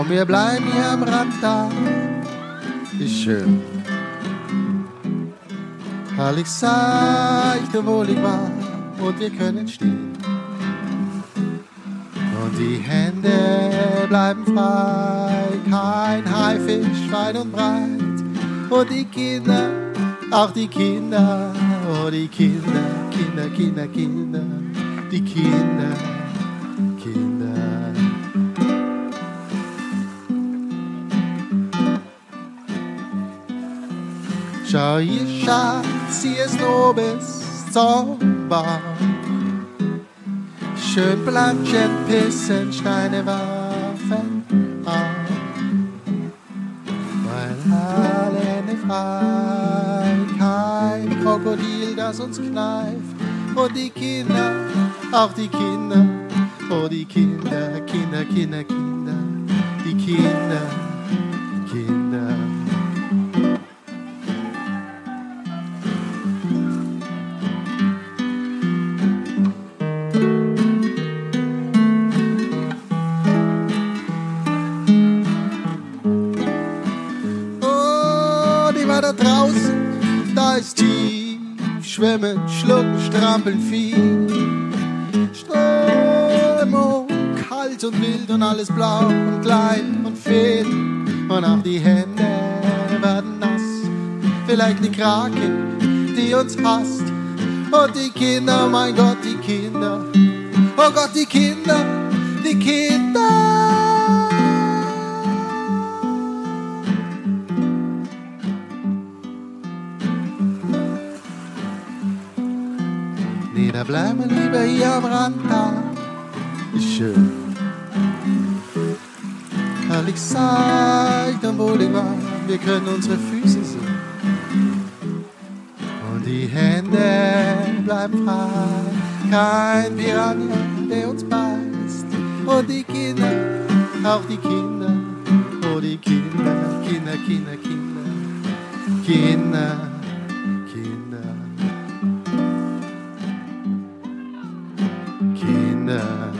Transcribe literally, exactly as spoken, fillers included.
Komm, wir bleiben hier am Rand da, ist schön. Herrlich, seicht, wohlig, war, und wir können stehen. Und die Hände bleiben frei, kein Haifisch, weit und breit. Und die Kinder, auch die Kinder, oh die Kinder, Kinder, Kinder, Kinder, die Kinder, Kinder. Schau hier, Schatz, hier ist Lobes zum Bauch. Schön planschen, pissen, Steine werfen, auch. Weil alle Hände frei, kein Krokodil, das uns kneift. Und die Kinder, auch die Kinder, oh die Kinder, Kinder, Kinder, Kinder, die Kinder, Kinder. Da draußen, da ist tief, schwimmen, schlucken, strampeln viel. Strömung, kalt und wild und alles blau und klein und fehl. Und auch die Hände werden nass, vielleicht die Krake, die uns hasst. Und die Kinder, mein Gott, die Kinder, oh Gott, die Kinder, die Kinder. Nee, da bleiben wir lieber hier am Rand da, ist schön. Herrlich, seicht und wohlig, war, wir können unsere Füße sehen. Und die Hände bleiben frei, kein Piranha, der uns beißt. Und die Kinder, auch die Kinder, oh die Kinder, Kinder, Kinder, Kinder, Kinder, Kinder. Kinder.